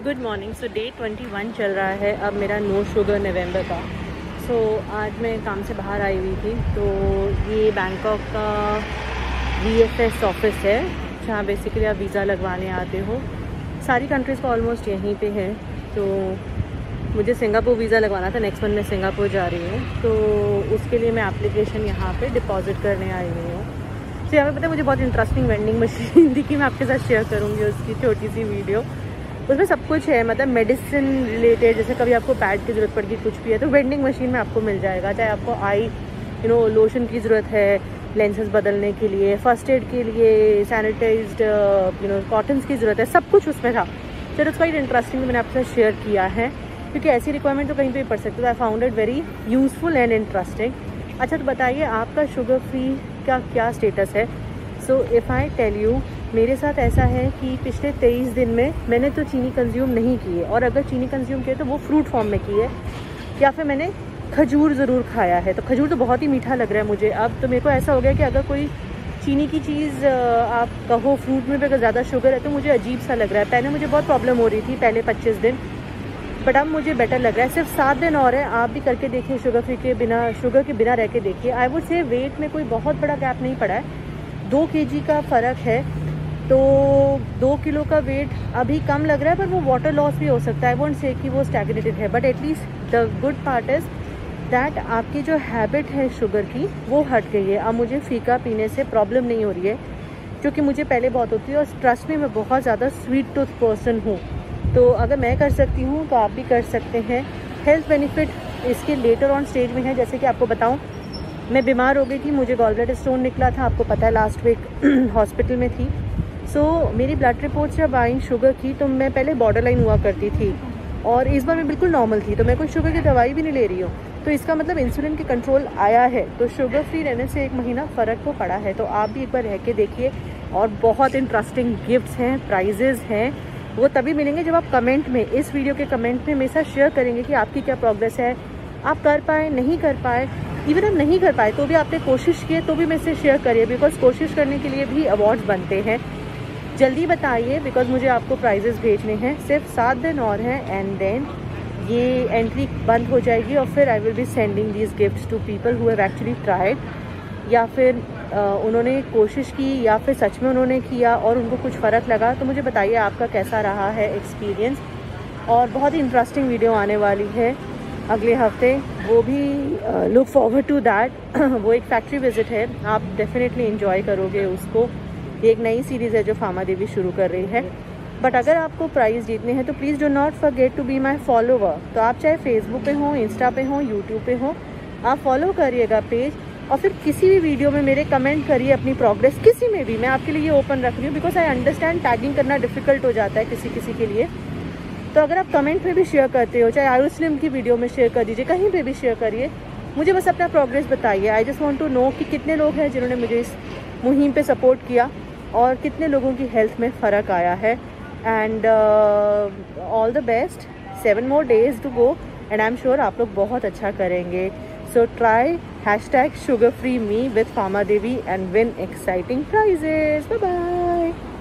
Good morning. सो day 21 चल रहा है अब मेरा नो शुगर नवंबर का। सो आज मैं काम से बाहर आई हुई थी। तो ये बैंकॉक का VFS ऑफिस है जहाँ बेसिकली आप वीज़ा लगवाने आते हो। सारी कंट्रीज़ का ऑलमोस्ट यहीं पे है। तो मुझे सिंगापुर वीज़ा लगवाना था, नेक्स्ट मंथ में सिंगापुर जा रही हूँ, तो उसके लिए मैं एप्लीकेशन यहाँ पे डिपॉजिट करने आई हुई हूँ। तो यहाँ पे पता है मुझे बहुत इंटरेस्टिंग वेंडिंग मशीन दिखी, मैं आपके साथ शेयर करूँगी उसकी छोटी सी वीडियो। उसमें सब कुछ है, मतलब मेडिसिन रिलेटेड, जैसे कभी आपको पैड की ज़रूरत पड़ गई, कुछ भी है तो वेंडिंग मशीन में आपको मिल जाएगा। चाहे आपको आई लोशन की ज़रूरत है, लेंसेज बदलने के लिए, फर्स्ट एड के लिए, सैनिटाइज्ड कॉटन्स की ज़रूरत है, सब कुछ उसमें था। चलो इट्स क्वाइट इंटरेस्टिंग, मैंने आपके साथ शेयर किया है क्योंकि ऐसी रिक्वायरमेंट तो कहीं पे भी पड़ सकती है। I found it very useful and interesting. अच्छा, तो बताइए आपका शुगर फ्री का क्या स्टेटस है। So if I tell you, मेरे साथ ऐसा है कि पिछले 23 दिन में मैंने तो चीनी कंज्यूम नहीं की है, और अगर चीनी कंज्यूम किए तो वो फ्रूट फॉर्म में की है, या फिर मैंने खजूर ज़रूर खाया है। तो खजूर तो बहुत ही मीठा लग रहा है मुझे अब। तो मेरे को ऐसा हो गया कि अगर कोई चीनी की चीज़ आप कहो फ्रूट में भी अगर ज़्यादा शुगर है तो मुझे अजीब सा लग रहा है। पहले मुझे बहुत प्रॉब्लम हो रही थी पहले 25 दिन, बट अब मुझे बेटर लग रहा है। सिर्फ 7 दिन और है, आप भी करके देखिए, शुगर फ्री के बिना, शुगर के बिना रह के देखिए। आई वुड से वेट में कोई बहुत बड़ा गैप नहीं पड़ा है, 2 kg का फ़र्क है। तो 2 किलो का वेट अभी कम लग रहा है, पर वो वाटर लॉस भी हो सकता है। आई वोंट से कि वो स्टैग्नेटेड है, but at least the good part is that आपकी जो हैबिट है शुगर की वो हट गई है। अब मुझे फीका पीने से प्रॉब्लम नहीं हो रही है, जो कि मुझे पहले बहुत होती है। और ट्रस्ट में मैं बहुत ज़्यादा स्वीट टूथ पर्सन हूँ, तो अगर मैं कर सकती हूँ तो आप भी कर सकते हैं। हेल्थ बेनिफिट इसके लेटर ऑन स्टेज में है। जैसे कि आपको बताऊँ, मैं बीमार हो गई थी, मुझे गॉल ब्लैडर स्टोन निकला था, आपको पता है, लास्ट वीक हॉस्पिटल में थी। मेरी ब्लड रिपोर्ट जब आई शुगर की, तो मैं पहले बॉर्डर लाइन हुआ करती थी और इस बार मैं बिल्कुल नॉर्मल थी। तो मैं कोई शुगर की दवाई भी नहीं ले रही हूँ, तो इसका मतलब इंसुलिन के कंट्रोल आया है। तो शुगर फ्री रहने से 1 महीना फ़र्क तो पड़ा है। तो आप भी एक बार रह के देखिए। और बहुत इंटरेस्टिंग गिफ्ट्स हैं, प्राइजेज़ हैं, वो तभी मिलेंगे जब आप कमेंट में, इस वीडियो के कमेंट में मेरे साथ शेयर करेंगे कि आपकी क्या प्रोग्रेस है, आप कर पाए, नहीं कर पाए। इवन आप नहीं कर पाए तो भी आपने कोशिश की है तो भी मेरे से शेयर करिए, बिकॉज कोशिश करने के लिए भी अवार्ड्स बनते हैं। जल्दी बताइए, बिकॉज मुझे आपको प्राइजेस भेजने हैं। सिर्फ 7 दिन और हैं, एंड देन ये एंट्री बंद हो जाएगी, और फिर I will be sending these gifts to people who have actually tried, या फिर उन्होंने कोशिश की, या फिर सच में उन्होंने किया और उनको कुछ फ़र्क लगा। तो मुझे बताइए आपका कैसा रहा है एक्सपीरियंस। और बहुत ही इंटरेस्टिंग वीडियो आने वाली है अगले हफ्ते, वो भी लुक फॉरवर्ड टू दैट। वो एक फैक्ट्री विजिट है, आप डेफिनेटली इन्जॉय करोगे उसको। एक नई सीरीज़ है जो फामा देवी शुरू कर रही है। बट अगर आपको प्राइज़ जीतने हैं तो please do not forget to be my follower. तो आप चाहे फेसबुक पे हो, इंस्टा पे हो, यूट्यूब पे हो, आप फॉलो करिएगा पेज। और फिर किसी भी वीडियो में मेरे कमेंट करिए अपनी प्रोग्रेस, किसी में भी। मैं आपके लिए ओपन रख रही हूँ, बिकॉज आई अंडरस्टैंड टैगिंग करना डिफ़िकल्ट हो जाता है किसी के लिए। तो अगर आप कमेंट में भी शेयर करते हो, चाहे आयुष स्लिम की वीडियो में शेयर कर दीजिए, कहीं पे भी शेयर करिए, मुझे बस अपना प्रोग्रेस बताइए। I just want to know कि कितने लोग हैं जिन्होंने मुझे इस मुहिम पे सपोर्ट किया, और कितने लोगों की हेल्थ में फ़र्क आया है। And all the best, 7 more days to go, and I am sure आप लोग बहुत अच्छा करेंगे। So try #sugarfreeme with Fama Devi and win exciting prizes. Bye bye.